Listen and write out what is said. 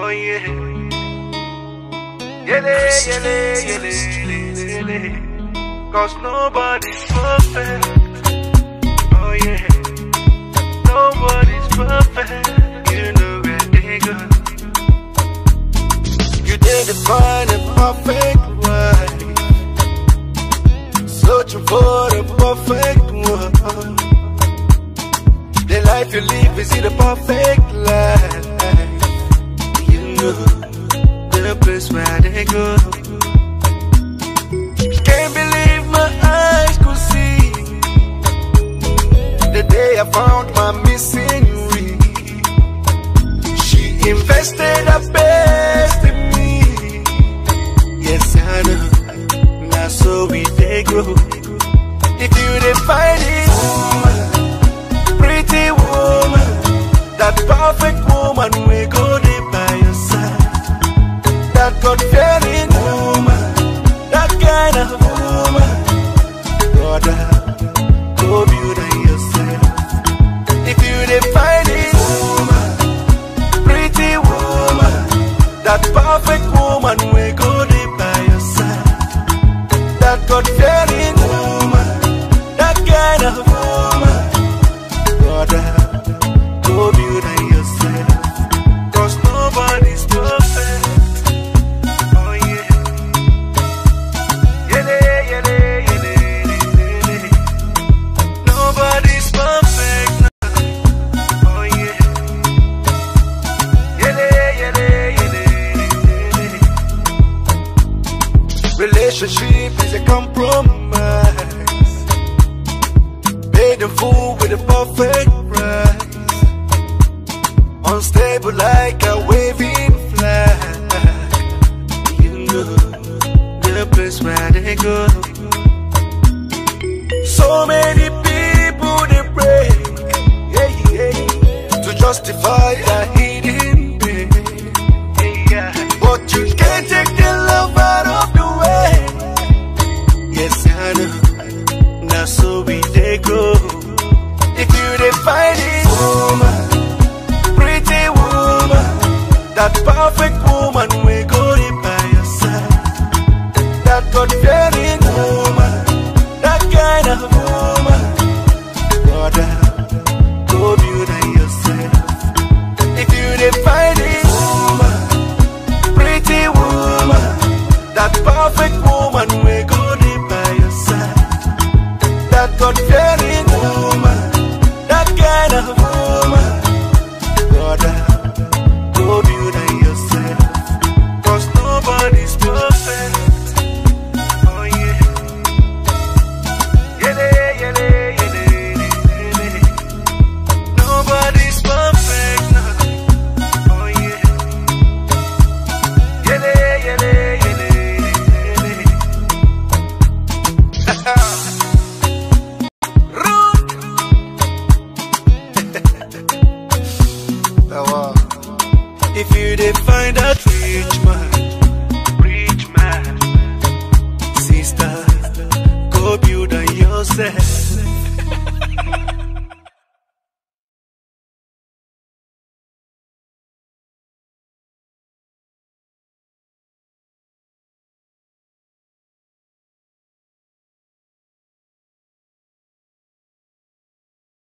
Oh yeah. Yele, yele, yele, yele. Cause nobody's perfect. Oh yeah. Nobody's perfect. You know where they go. You didn't find a perfect wife, searching for the perfect one. The life you live, is it a perfect life? You know the place where they go. Can't believe my eyes could see the day I found my missing ring. She invested her best in me. Yes, I know. Now so we they grow. If you didn't find it, pretty woman, that perfect woman, we go there by your side. That God-fearing woman, that kind of woman, brother, go build on yourself. If you didn't find it, pretty woman, that perfect woman, we go there by your side. That God-fearing woman, that kind of woman, brother, go build on yourself. Cause nobody's perfect. Oh yeah. Yele, yele, yele, yele. Nobody's perfect. Oh yeah. Yele, yele, yele, yele. Relationship is a compromise, paid in full with a perfect price. Unstable like a waving flag. You know the place where they go. So many people they break, yeah, yeah, to justify their hidden pain, yeah. But you can't take the love out of the way. Yes, I know. Now so we they go. If you didn't find it, woman, pretty woman, that perfect woman, we go there by your side. That God-fearing woman, that kind of woman, brother, go build on yourself. If you didn't find it, woman, pretty woman, that perfect woman, we go there by your side. That God-fearing woman, that kind of woman, brother, go build on yourself. Cause nobody's perfect. Oh yeah. Yele, yele, yele, yele. Nobody's perfect now. Oh yeah. Yele, yele, yele, yele. If you did find that rich man, sister, go build on yourself.